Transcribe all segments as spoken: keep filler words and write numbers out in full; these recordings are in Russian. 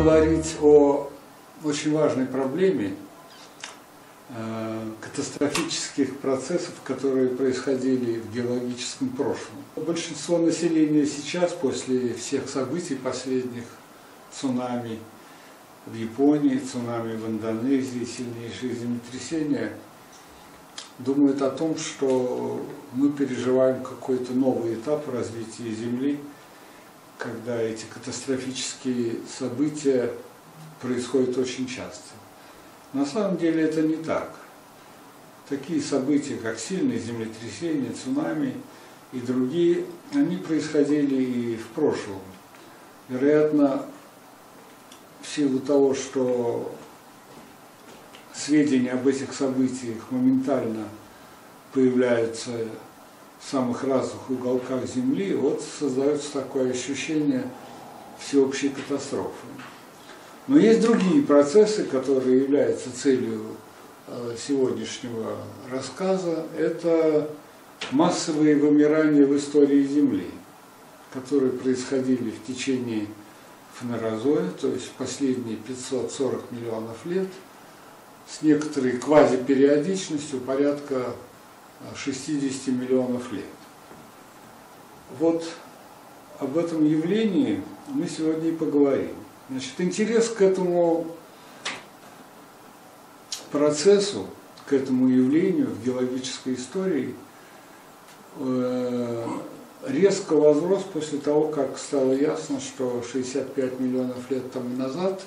поговорить о очень важной проблеме э, катастрофических процессов, которые происходили в геологическом прошлом. Большинство населения сейчас, после всех событий последних, цунами в Японии, цунами в Индонезии, сильнейшие землетрясения, думают о том, что мы переживаем какой-то новый этап развития Земли, когда эти катастрофические события происходят очень часто. На самом деле это не так. Такие события, как сильные землетрясения, цунами и другие, они происходили и в прошлом. Вероятно, в силу того, что сведения об этих событиях моментально появляются в самых разных уголках Земли, вот создается такое ощущение всеобщей катастрофы. Но есть другие процессы, которые являются целью сегодняшнего рассказа. Это массовые вымирания в истории Земли, которые происходили в течение фенерозоя, то есть в последние пятьсот сорок миллионов лет, с некоторой квазипериодичностью порядка шестидесяти миллионов лет. Вот об этом явлении мы сегодня и поговорим. Значит, интерес к этому процессу, к этому явлению в геологической истории э, резко возрос после того, как стало ясно, что шестьдесят пять миллионов лет тому назад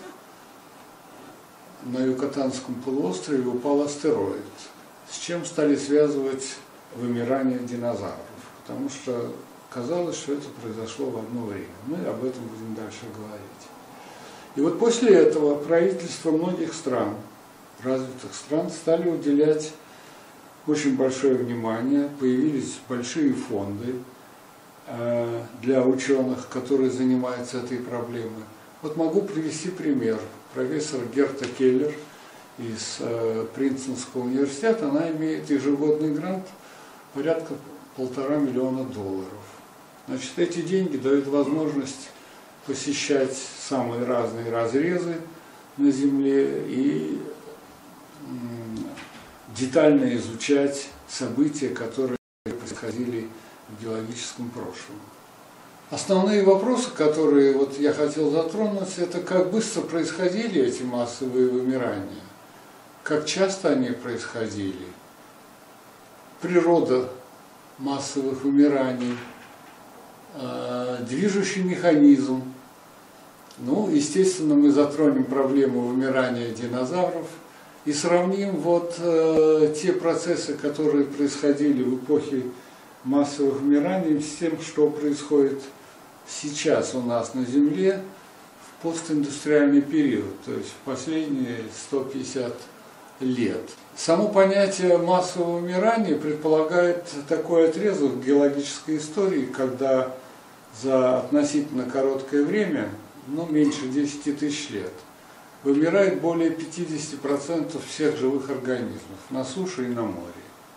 на Юкатанском полуострове упал астероид, с чем стали связывать вымирание динозавров, потому что казалось, что это произошло в одно время. Мы об этом будем дальше говорить. И вот после этого правительства многих стран, развитых стран, стали уделять очень большое внимание, появились большие фонды э, для ученых, которые занимаются этой проблемой. Вот могу привести пример. Профессор Герта Келлер из э, Принстонского университета, она имеет ежегодный грант порядка полтора миллиона долларов. Значит, эти деньги дают возможность посещать самые разные разрезы на Земле и м, детально изучать события, которые происходили в геологическом прошлом. Основные вопросы, которые вот я хотел затронуть, это как быстро происходили эти массовые вымирания, как часто они происходили, природа массовых вымираний, э, движущий механизм. Ну, естественно, мы затронем проблему вымирания динозавров и сравним вот э, те процессы, которые происходили в эпохе массовых вымираний, с тем, что происходит сейчас у нас на Земле в постиндустриальный период, то есть в последние сто пятьдесят лет. Само понятие массового вымирания предполагает такой отрезок геологической истории, когда за относительно короткое время, ну меньше десяти тысяч лет, вымирает более пятидесяти процентов всех живых организмов на суше и на море.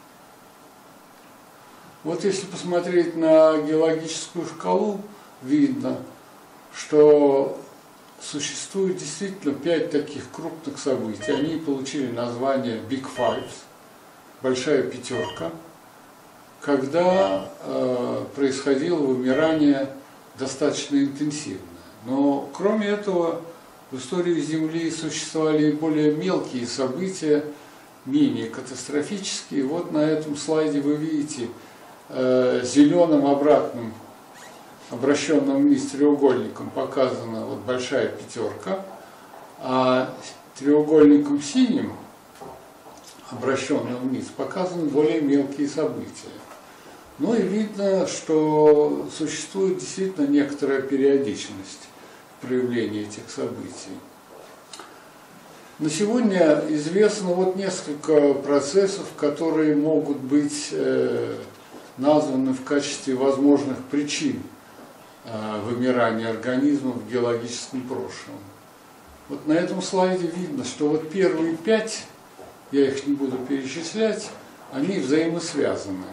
Вот если посмотреть на геологическую шкалу, видно, что существует действительно пять таких крупных событий. Они получили название Big Five, большая пятерка, когда э, происходило вымирание достаточно интенсивное. Но кроме этого в истории Земли существовали и более мелкие события, менее катастрофические. Вот на этом слайде вы видите э, зеленым обратным обращенным вниз треугольником показана вот большая пятерка, а треугольником синим, обращенным вниз, показаны более мелкие события. Ну и видно, что существует действительно некоторая периодичность в проявлении этих событий. На сегодня известно вот несколько процессов, которые могут быть э, названы в качестве возможных причин вымирания организмов в геологическом прошлом. Вот на этом слайде видно, что вот первые пять, я их не буду перечислять, они взаимосвязаны.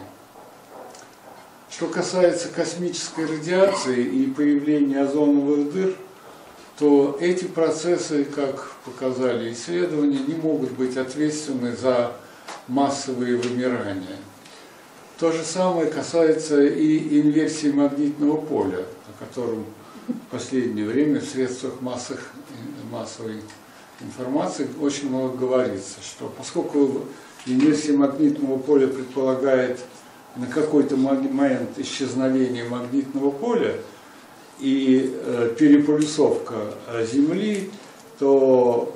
Что касается космической радиации и появления озоновых дыр, то эти процессы, как показали исследования, не могут быть ответственны за массовые вымирания. То же самое касается и инверсии магнитного поля, о котором в последнее время в средствах массовых, массовой информации очень много говорится, что поскольку инверсия магнитного поля предполагает на какой-то момент исчезновение магнитного поля и э, переполюсовка Земли, то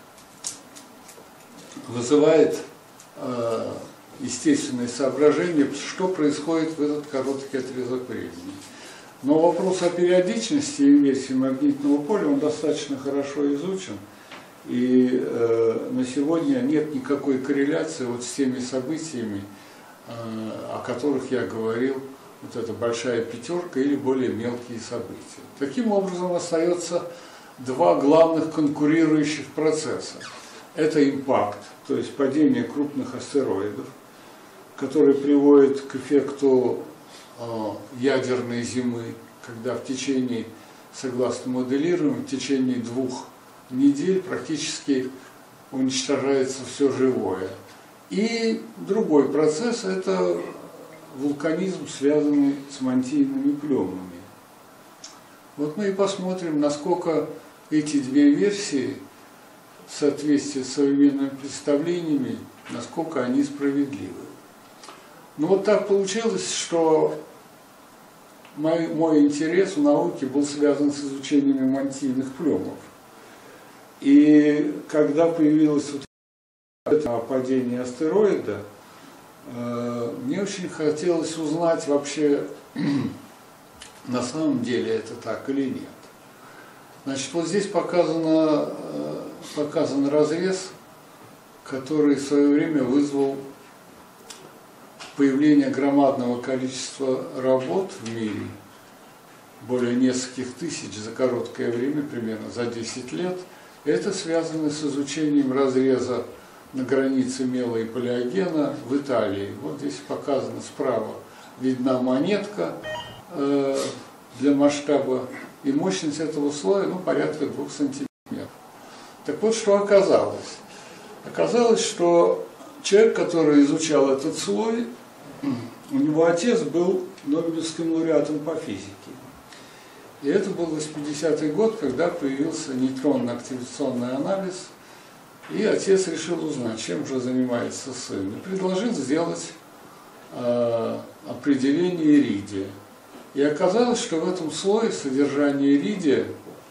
вызывает э, естественные соображения, что происходит в этот короткий отрезок времени. Но вопрос о периодичности инверсии магнитного поля, он достаточно хорошо изучен, и э, на сегодня нет никакой корреляции вот с теми событиями, э, о которых я говорил, вот эта большая пятерка или более мелкие события. Таким образом, остается два главных конкурирующих процесса. Это импакт, то есть падение крупных астероидов, который приводит к эффекту э, ядерной зимы, когда в течение, согласно моделированию, в течение двух недель практически уничтожается все живое. И другой процесс – это вулканизм, связанный с мантийными плюмами. Вот мы и посмотрим, насколько эти две версии в соответствии с современными представлениями, насколько они справедливы. Но вот так получилось, что мой, мой интерес в науке был связан с изучением мантийных плюмов. И когда появилось вот это падение астероида, э, мне очень хотелось узнать вообще, на самом деле это так или нет. Значит, вот здесь показано, э, показан разрез, который в свое время вызвал появление громадного количества работ в мире, более нескольких тысяч за короткое время, примерно за десять лет. Это связано с изучением разреза на границе мела и палеогена в Италии. Вот здесь показано справа, видна монетка э, для масштаба, и мощность этого слоя, ну, порядка двух сантиметров. Так вот, что оказалось? Оказалось, что человек, который изучал этот слой, у него отец был Нобелевским лауреатом по физике. И это был восьмидесятый год, когда появился нейтронно-активационный анализ, и отец решил узнать, чем же занимается сын, и предложил сделать э, определение иридия. И оказалось, что в этом слое содержание иридия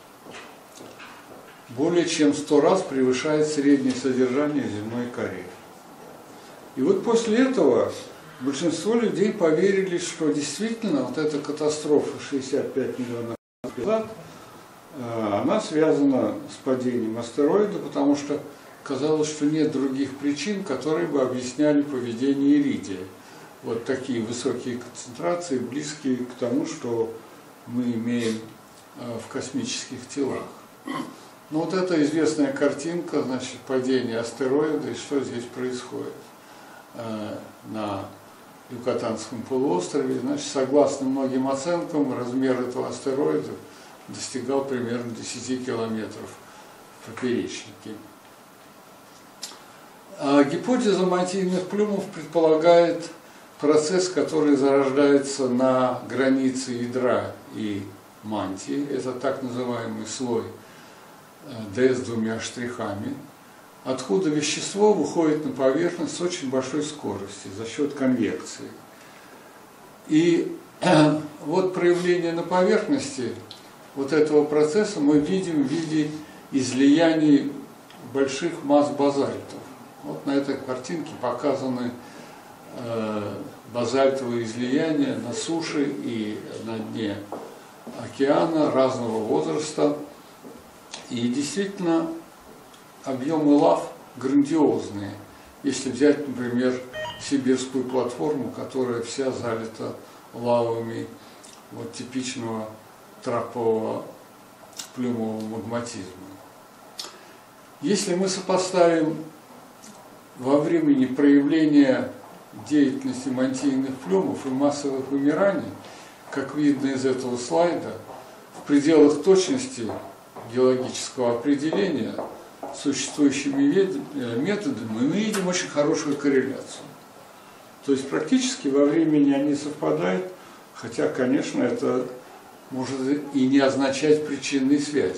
более чем сто раз превышает среднее содержание земной коры. И вот после этого большинство людей поверили, что действительно вот эта катастрофа шестьдесят пять миллионов лет назад, она связана с падением астероида, потому что казалось, что нет других причин, которые бы объясняли поведение иридия. Вот такие высокие концентрации, близкие к тому, что мы имеем в космических телах. Ну вот это известная картинка, значит, падение астероида и что здесь происходит на Юкатанском полуострове. Значит, согласно многим оценкам, размер этого астероида достигал примерно десяти километров в поперечнике. А гипотеза мантийных плюмов предполагает процесс, который зарождается на границе ядра и мантии. Это так называемый слой D с двумя штрихами, откуда вещество выходит на поверхность с очень большой скоростью за счет конвекции. И вот проявление на поверхности вот этого процесса мы видим в виде излияний больших масс базальтов. Вот на этой картинке показаны э, базальтовые излияния на суше и на дне океана разного возраста. И действительно, объемы лав грандиозные. Если взять, например, сибирскую платформу, которая вся залита лавами вот, типичного трапового плюмового магматизма. Если мы сопоставим во времени проявления деятельности мантийных плюмов и массовых вымираний, как видно из этого слайда, в пределах точности геологического определения существующими методами, мы видим очень хорошую корреляцию. То есть практически во времени они совпадают, хотя, конечно, это может и не означать причинной связи.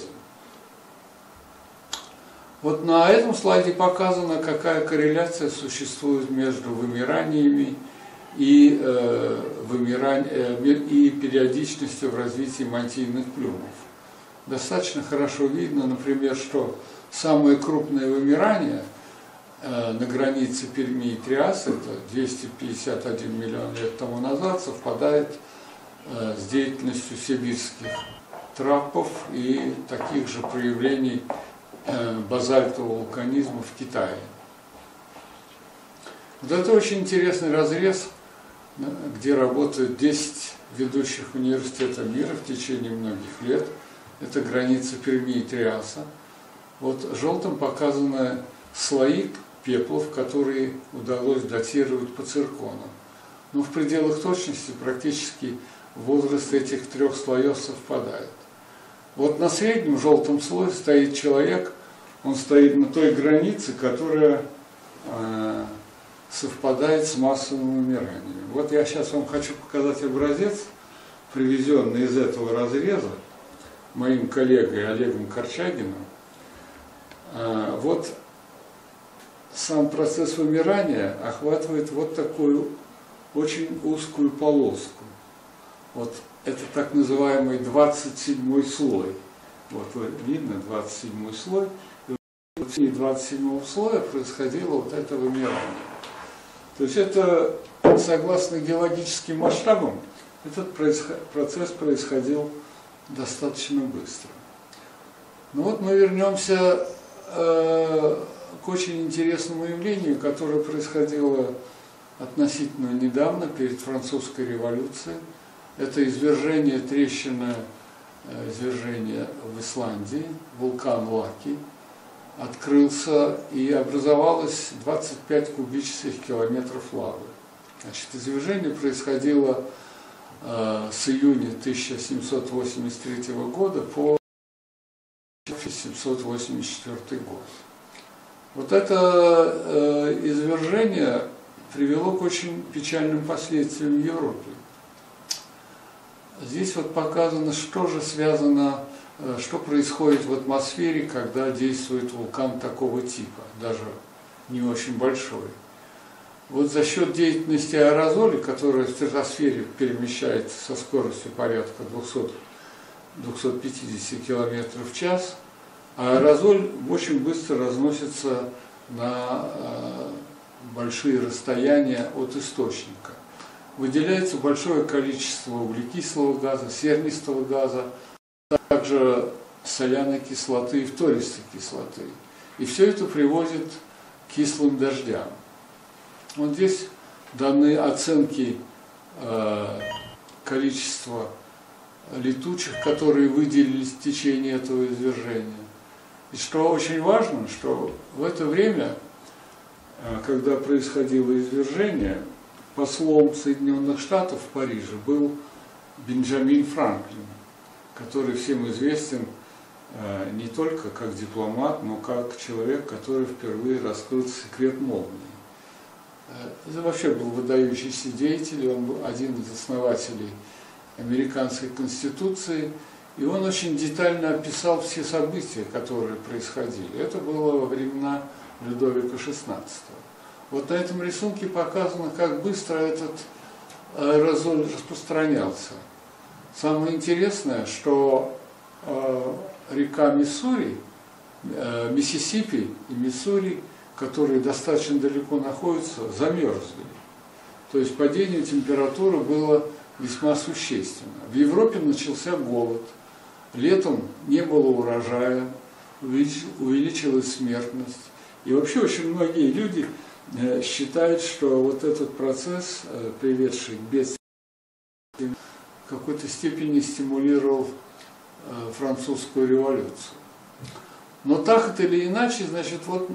Вот на этом слайде показано, какая корреляция существует между вымираниями и, э, вымирань, э, и периодичностью в развитии мантийных плюмов. Достаточно хорошо видно, например, что самое крупное вымирание э, на границе Перми и Триаса, это двести пятьдесят один миллион лет тому назад, совпадает э, с деятельностью сибирских трапов и таких же проявлений э, базальтового вулканизма в Китае. Вот это очень интересный разрез, где работают десять ведущих университетов мира в течение многих лет. Это граница Перми и Триаса. Вот желтым показаны слои пеплов, которые удалось датировать по циркону. Но в пределах точности практически возраст этих трех слоев совпадает. Вот на среднем желтом слое стоит человек, он стоит на той границе, которая э, совпадает с массовым вымиранием. Вот я сейчас вам хочу показать образец, привезенный из этого разреза моим коллегой Олегом Корчагиным. Вот сам процесс вымирания охватывает вот такую очень узкую полоску. Вот это так называемый двадцать седьмой слой. Вот видно двадцать седьмой слой. И в течение двадцать седьмого слоя происходило вот это вымирание. То есть это, согласно геологическим масштабам, этот процесс происходил достаточно быстро. Ну вот мы вернемся э, к очень интересному явлению, которое происходило относительно недавно, перед Французской революцией. Это извержение, трещина э, извержения в Исландии, вулкан Лаки открылся, и образовалось двадцать пять кубических километров лавы. Значит, извержение происходило э, с июня тысяча семьсот восемьдесят третьего года по тысяча семьсот восемьдесят четвёртый год. Вот это э, извержение привело к очень печальным последствиям в Европе. Здесь вот показано, что же связано, э, что происходит в атмосфере, когда действует вулкан такого типа, даже не очень большой. Вот за счет деятельности аэрозолей, которая в стратосфере перемещается со скоростью порядка двухсот пятидесяти километров в час, аэрозоль очень быстро разносится на э, большие расстояния от источника. Выделяется большое количество углекислого газа, сернистого газа, также соляной кислоты и фтористой кислоты. И все это приводит к кислым дождям. Вот здесь даны оценки э, количества летучих, которые выделились в течение этого извержения. И что очень важно, что в это время, э, когда происходило извержение, послом Соединенных Штатов в Париже был Бенджамин Франклин, который всем известен э, не только как дипломат, но как человек, который впервые раскрыл секрет молнии. Это вообще был выдающийся деятель, он был один из основателей американской конституции, и он очень детально описал все события, которые происходили. Это было во времена Людовика шестнадцатого. Вот на этом рисунке показано, как быстро этот аэрозоль распространялся. Самое интересное, что э, река Миссури, э, Миссисипи и Миссури, которые достаточно далеко находятся, замерзли. То есть падение температуры было весьма существенно. В Европе начался голод, летом не было урожая, увеличилась смертность. И вообще очень многие люди считают, что вот этот процесс, приведший к бедствию, в какой-то степени стимулировал французскую революцию. Но так это или иначе, значит, вот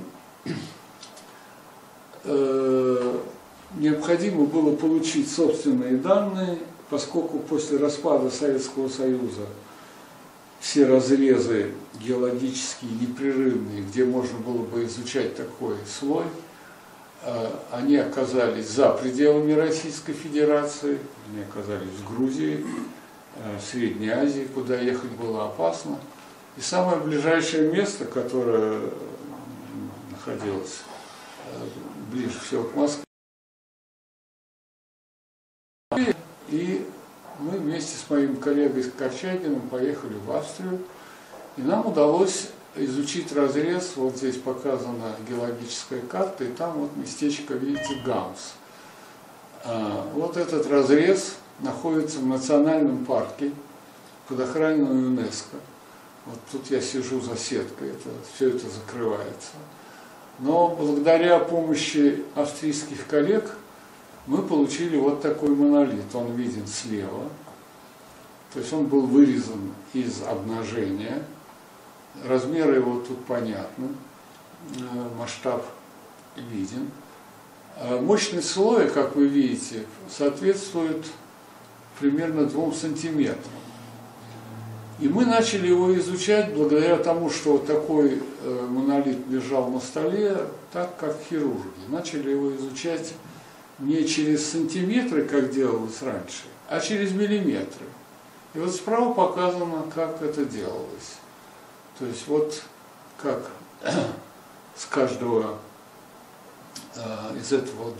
э, необходимо было получить собственные данные, поскольку после распада Советского Союза все разрезы геологические, непрерывные, где можно было бы изучать такой слой, они оказались за пределами Российской Федерации, они оказались в Грузии, в Средней Азии, куда ехать было опасно. И самое ближайшее место, которое находилось ближе всего к Москве, и мы вместе с моим коллегой Корчагиным поехали в Австрию, и нам удалось изучить разрез. Вот здесь показана геологическая карта, и там вот местечко, видите, Гамс. Вот этот разрез находится в национальном парке под охраной ЮНЕСКО. Вот тут я сижу за сеткой, это, все это закрывается. Но благодаря помощи австрийских коллег мы получили вот такой монолит. Он виден слева. То есть он был вырезан из обнажения. Размеры его тут понятны. Масштаб виден. Мощность слоя, как вы видите, соответствует примерно двум сантиметрам. И мы начали его изучать благодаря тому, что вот такой монолит лежал на столе, так как хирурги. Начали его изучать не через сантиметры, как делалось раньше, а через миллиметры. И вот справа показано, как это делалось. То есть вот как с каждого э, из этого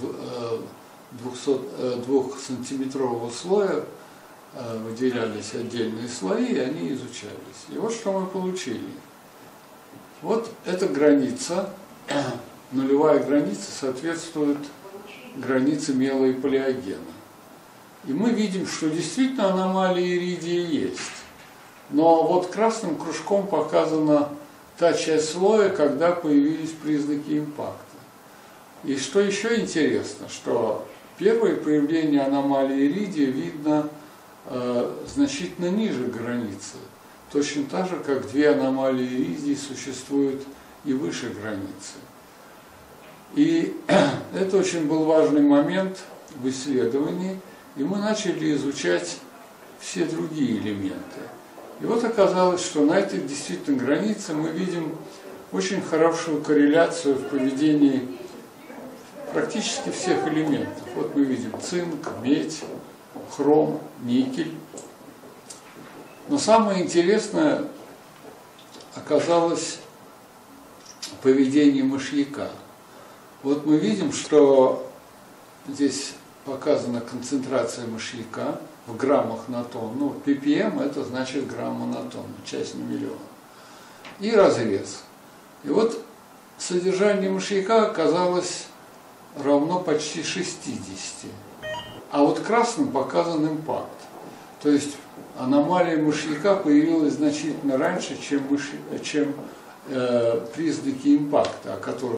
двухсантиметрового слоя э, выделялись отдельные слои, и они изучались. И вот что мы получили. Вот эта граница, нулевая граница, соответствует границе мела и палеогена. И мы видим, что действительно аномалии иридия есть. Но вот красным кружком показана та часть слоя, когда появились признаки импакта. И что еще интересно, что первое появление аномалии иридия видно э, значительно ниже границы. Точно так же, как две аномалии иридия существуют и выше границы. И это очень был важный момент в исследовании, и мы начали изучать все другие элементы. И вот оказалось, что на этой действительно границе мы видим очень хорошую корреляцию в поведении практически всех элементов. Вот мы видим цинк, медь, хром, никель. Но самое интересное оказалось поведение мышьяка. Вот мы видим, что здесь показана концентрация мышьяка в граммах на тонну. Ну, пи пи эм это значит грамма на тонну, часть на миллион. И разрез. И вот содержание мышьяка оказалось равно почти шестидесяти. А вот красным показан импакт. То есть аномалия мышьяка появилась значительно раньше, чем, мышь... чем э, признаки импакта, о которых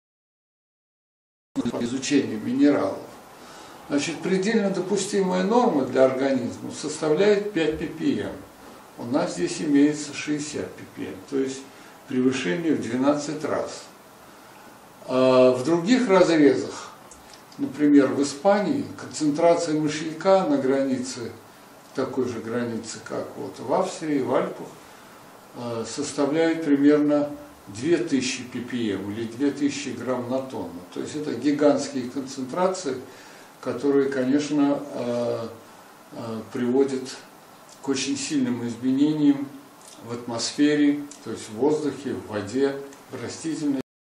изучение минералов. Значит, предельно допустимая норма для организма составляет пять пи пи эм. У нас здесь имеется шестьдесят пи пи эм, то есть превышение в двенадцать раз. А в других разрезах, например, в Испании, концентрация мышьяка на границе, такой же границе, как вот в Австрии, в Альпах, составляет примерно две тысячи пи пи эм или две тысячи грамм на тонну. То есть это гигантские концентрации, которые, конечно, приводят к очень сильным изменениям в атмосфере, то есть в воздухе, в воде, в растительности,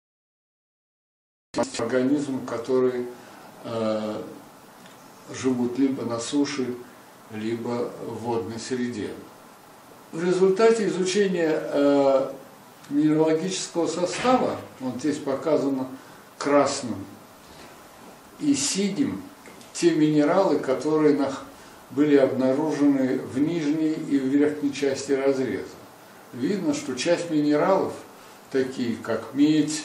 организмов, которые живут либо на суше, либо в водной среде. В результате изучения минералогического состава, вот здесь показано красным и синим, те минералы, которые были обнаружены в нижней и в верхней части разреза. Видно, что часть минералов, такие как медь,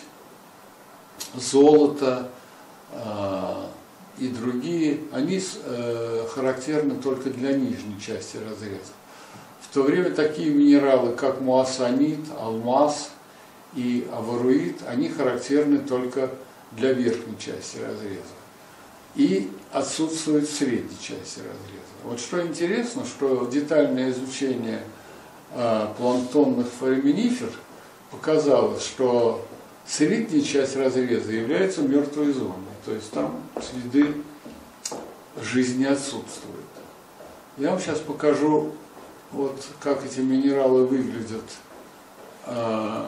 золото э, и другие, они э, характерны только для нижней части разреза. В то время такие минералы, как муассанит, алмаз и аваруит, они характерны только для верхней части разреза и отсутствуют в средней части разреза. Вот что интересно, что детальное изучение э, планктонных фораминифер показалось, что средняя часть разреза является мертвой зоной, то есть там следы жизни отсутствуют. Я вам сейчас покажу, вот как эти минералы выглядят э,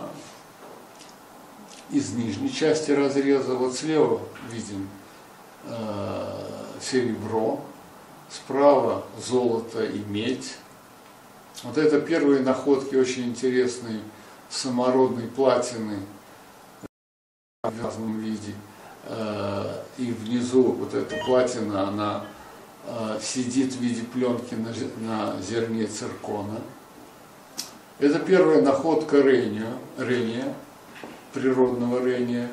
из нижней части разреза. Вот слева видим э, серебро, справа золото и медь. Вот это первые находки очень интересные самородной платины в разном виде. И внизу вот эта платина, она сидит в виде пленки на, на зерне циркона. Это первая находка рения, рения природного рения,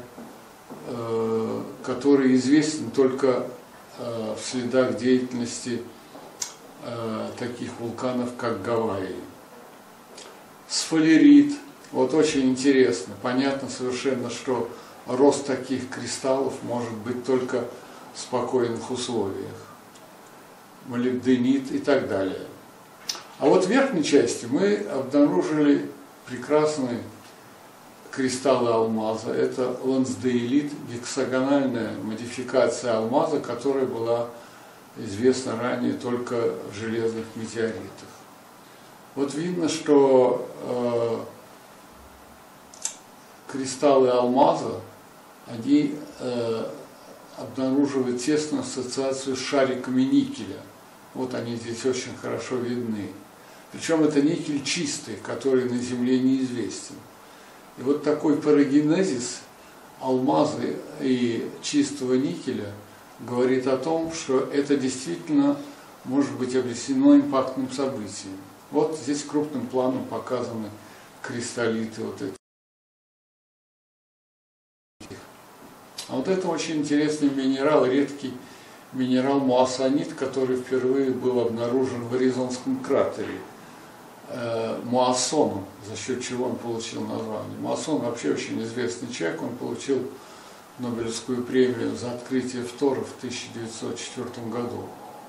который известен только в следах деятельности таких вулканов, как Гавайи. Сфалерит. Вот очень интересно. Понятно совершенно, что рост таких кристаллов может быть только в спокойных условиях. Молибденит и так далее. А вот в верхней части мы обнаружили прекрасные кристаллы алмаза. Это лансдейлит, гексагональная модификация алмаза, которая была известна ранее только в железных метеоритах. Вот видно, что э, кристаллы алмаза, они э, обнаруживают тесную ассоциацию с шариками никеля. Вот они здесь очень хорошо видны. Причем это никель чистый, который на Земле неизвестен. И вот такой парагенезис алмаза и чистого никеля говорит о том, что это действительно может быть объяснено импактным событием. Вот здесь крупным планом показаны кристаллиты вот эти. А вот это очень интересный минерал, редкий минерал муассанит, который впервые был обнаружен в Аризонском кратере э, муассоном, за счет чего он получил название. Муассон вообще очень известный человек, он получил Нобелевскую премию за открытие фтора в тысяча девятьсот четвёртом году.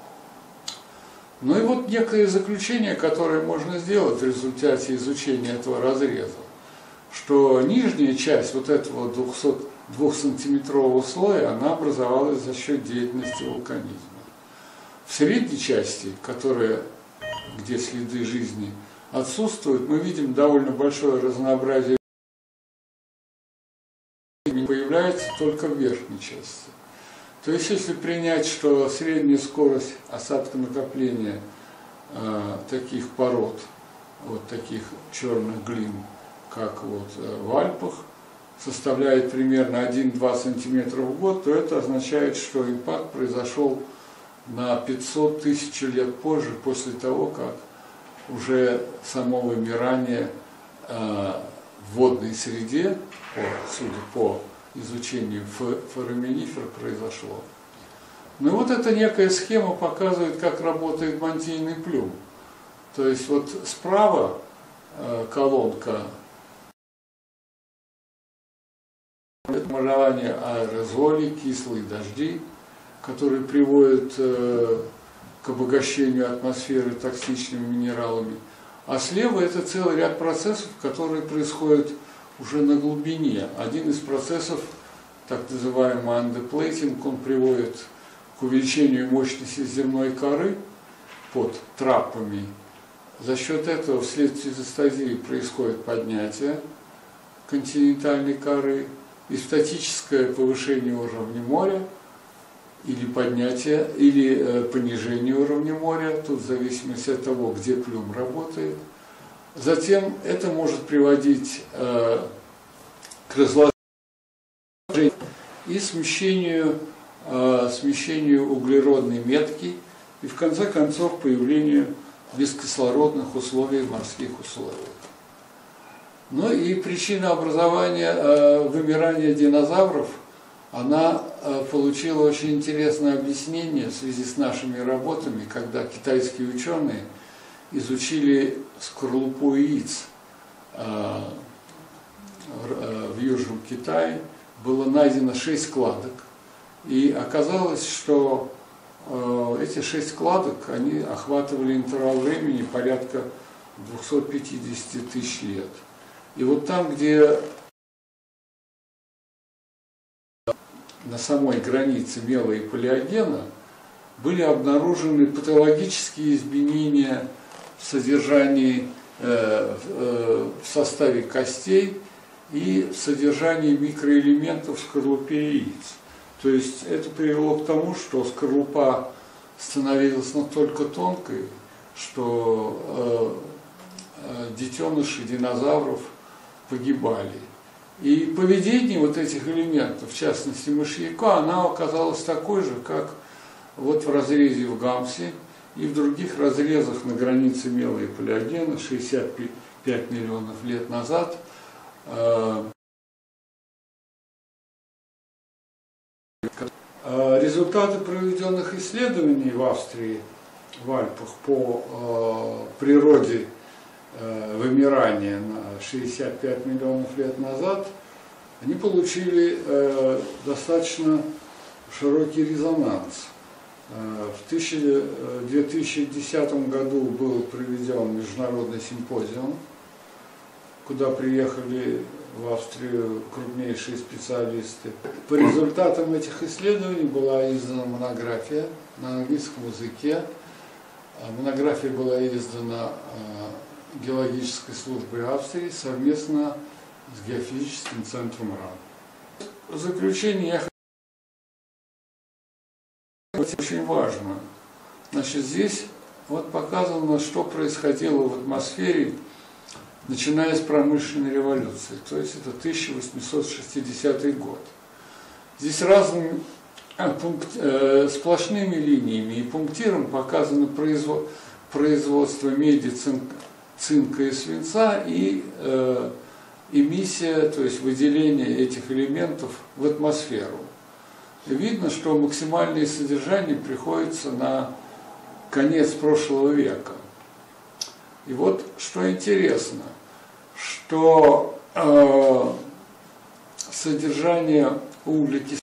Ну и вот некое заключение, которое можно сделать в результате изучения этого разреза, что нижняя часть вот этого двухсантиметрового слоя, она образовалась за счет деятельности вулканизма. В средней части, которая, где следы жизни отсутствуют, мы видим довольно большое разнообразие, появляется только в верхней части. То есть, если принять, что средняя скорость осадка накопления э, таких пород, вот таких черных глин, как вот э, в Альпах, составляет примерно один-два сантиметра в год, то это означает, что импакт произошел на пятьсот тысяч лет позже, после того, как уже само вымирание э, в водной среде, по, судя по изучению фораминифер, произошло. Ну и вот эта некая схема показывает, как работает мантийный плюм. То есть вот справа э, колонка формирование аэрозолей, кислые дожди, которые приводят э, к обогащению атмосферы токсичными минералами. А слева это целый ряд процессов, которые происходят уже на глубине. Один из процессов, так называемый андеплейтинг, он приводит к увеличению мощности земной коры под трапами. За счет этого вследствие изостазии происходит поднятие континентальной коры и статическое повышение уровня моря, или поднятие, или э, понижение уровня моря, тут в зависимости от того, где плюм работает. Затем это может приводить э, к разложению и смещению, э, смещению углеродной метки, и в конце концов появлению бескислородных условий в морских условиях. Ну и причина образования, э, вымирания динозавров, она э, получила очень интересное объяснение в связи с нашими работами, когда китайские ученые изучили скорлупу яиц э, в Южном Китае. Было найдено шесть складок, и оказалось, что э, эти шесть складок, они охватывали интервал времени порядка двухсот пятидесяти тысяч лет. И вот там, где на самой границе мела и палеогена были обнаружены патологические изменения в содержании, э, э, в составе костей и в содержании микроэлементов в скорлупе яиц. То есть это привело к тому, что скорлупа становилась настолько тонкой, что э, э, детеныши динозавров погибали. И поведение вот этих элементов, в частности мышьяка, она оказалась такой же, как вот в разрезе в Гамсе и в других разрезах на границе мела и палеогена шестьдесят пять миллионов лет назад. Результаты проведенных исследований в Австрии, в Альпах, по природе вымирания на шестьдесят пять миллионов лет назад, они получили э, достаточно широкий резонанс. Э, в две тысячи десятом году был проведен международный симпозиум, куда приехали в Австрию крупнейшие специалисты. По результатам этих исследований была издана монография на английском языке. Монография была издана э, Геологической службой Австрии совместно с геофизическим центром РАН. В заключение я хочу сказать, очень важно. Значит, здесь вот показано, что происходило в атмосфере, начиная с промышленной революции, то есть это тысяча восемьсот шестидесятый год. Здесь разными э, сплошными линиями и пунктиром показано производ, производство меди, цинка, цинка и свинца и э, эмиссия, то есть выделение этих элементов в атмосферу. И видно, что максимальное содержание приходится на конец прошлого века. И вот что интересно, что э, содержание углекислоты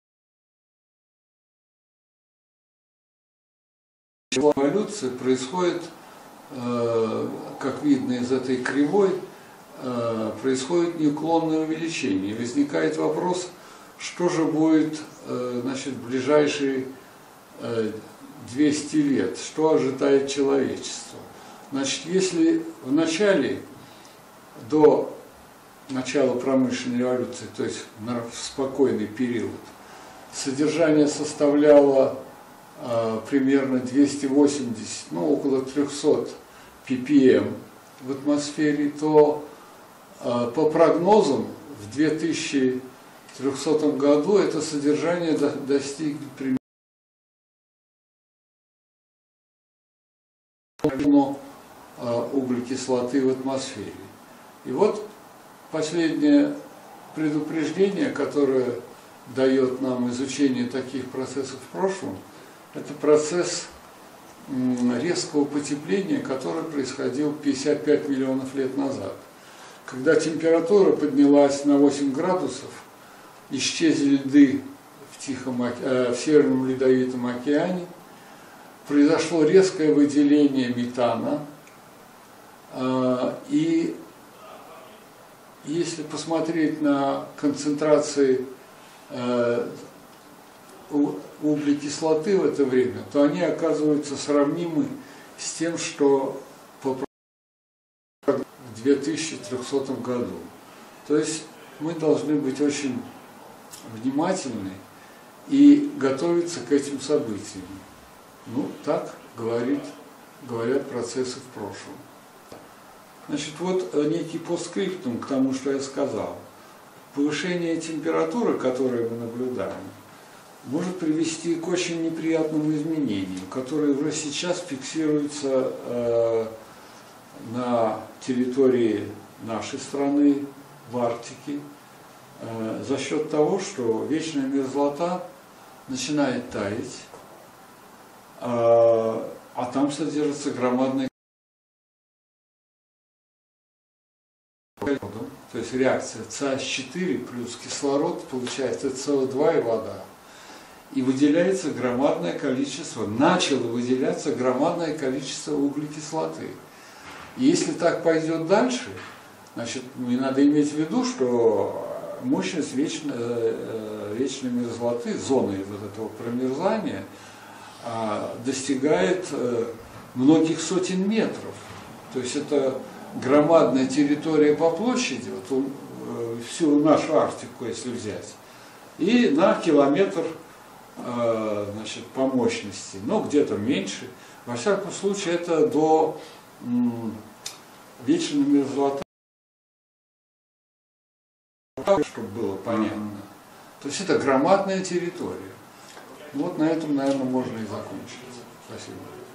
эволюции происходит, э, как видно из этой кривой, э, происходит неуклонное увеличение. И возникает вопрос, что же будет э, значит, в ближайшие э, двести лет, что ожидает человечество. Значит, если в начале, до начала промышленной революции, то есть в спокойный период, содержание составляло э, примерно двести восемьдесят, ну около трехсот пи пи эм в атмосфере, то э, по прогнозам в две тысячи трехсотом году это содержание до, достигнет примерно углекислоты в атмосфере. И вот последнее предупреждение, которое дает нам изучение таких процессов в прошлом, это процесс резкого потепления, который происходил пятьдесят пять миллионов лет назад. Когда температура поднялась на восемь градусов, исчезли льды в, Тихом, э, в Северном Ледовитом океане, произошло резкое выделение метана, э, и если посмотреть на концентрации э, углекислоты в это время, то они оказываются сравнимы с тем, что по в две тысячи трехсотом году. То есть мы должны быть очень внимательны и готовиться к этим событиям. Ну, так говорит, говорят процессы в прошлом. Значит, вот некий постскриптум к тому, что я сказал. Повышение температуры, которое мы наблюдаем, может привести к очень неприятным изменениям, которые уже сейчас фиксируются э, на территории нашей страны, в Арктике, э, за счет того, что вечная мерзлота начинает таять, э, а там содержится громадное количество, то есть реакция це аш четыре плюс кислород, получается це о два и вода. И выделяется громадное количество, начало выделяться громадное количество углекислоты. И если так пойдет дальше, значит, не надо иметь в виду, что мощность вечно, вечной мерзлоты, зоны вот этого промерзания, достигает многих сотен метров. То есть это громадная территория по площади, вот всю нашу Арктику, если взять, и на километр, значит, по мощности, но где-то меньше. Во всяком случае, это до вечной мерзлоты, чтобы было понятно. То есть это громадная территория. Вот на этом, наверное, можно и закончить. Спасибо.